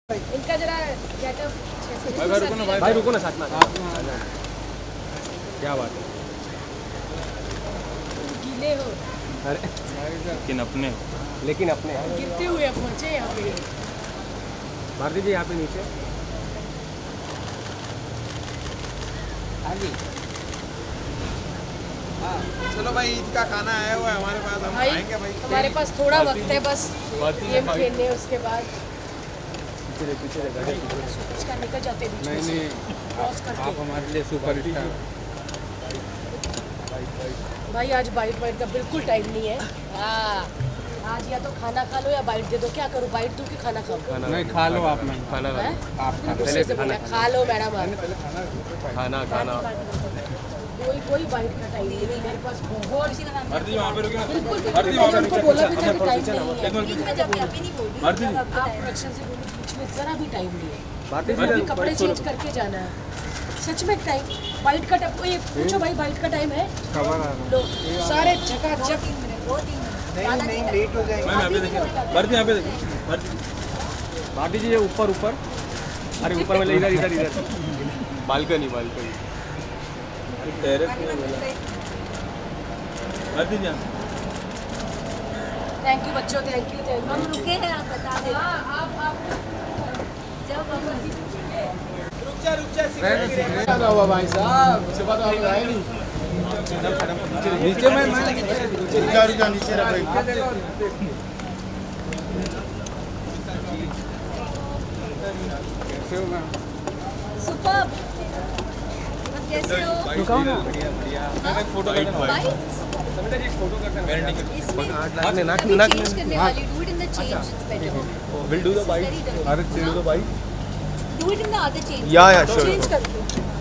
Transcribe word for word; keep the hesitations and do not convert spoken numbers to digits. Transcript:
इनका जरा गेटअप भाई भाई रुको ना भाई भाई रुको ना साथ में क्या बात है गीले हो अरे लेकिन अपने लेकिन अपने गिरते हुए पहुंचे यहाँ पे भारती जी यहाँ पे नीचे आगे हाँ चलो भाई ईद का खाना आया हुआ है हमारे पास हम खाएंगे भाई हमारे पास थोड़ा वक्त है बस गेम खेलने उसके बाद पीछे पीछे इसका निकल जाते हैं नहीं नहीं क्रॉस करके आप हमारे लिए सुपर स्टार भाई आज बाइट बाइट का बिल्कुल टाइम नहीं है हाँ आज या तो खाना खा लो या बाइट दे दो क्या करूँ बाइट दूँ कि खाना खाओ नहीं खा लो आप नहीं खाना खा आप पहले खा लो मैडम खाना खाना कोई कोई बाइट का टाइम नहीं है मेरे पास बहुत भारती वहाँ पे रुकिए बिल्कुल उनको बोला भी था कि टाइम नहीं है आप प्रोडक्शन से बोलो बीच में जरा भी टाइम नहीं है भारती जी कपड़े चेंज करके जाना है सच में टाइम बाइट का टाइम ये पूछो भाई बाइट का टाइम है लो सारे झकाझक नहीं नहीं लेट हो जाएगा भारती यहाँ पे देखो भारती जी ऊपर ऊपर अरे ऊपर वाले इधर इधर इधर बालकनी बालकनी टेरेस में भारती जी थैंक यू बच्चों थैंक यू थैंक यू हम रुके हैं आप बता दें हाँ आप आप जब हम रुक जा रुक जा क्या हुआ भाई साहब सुबह तो आप आए नहीं नीचे में मैं रुका रुका नीचे रख भाई कैसे हो मैम सुपर कैसे हो रुकाओ ना बढ़िया बढ़िया मैं एक फोटो लेना बाइट्स समझा जी फोटो करना है इसमें नाक में नाक में नाक चेंज करने वाली do it in the change it's better will do the bite अरे change the bite do it in the other change yeah yeah sure change करके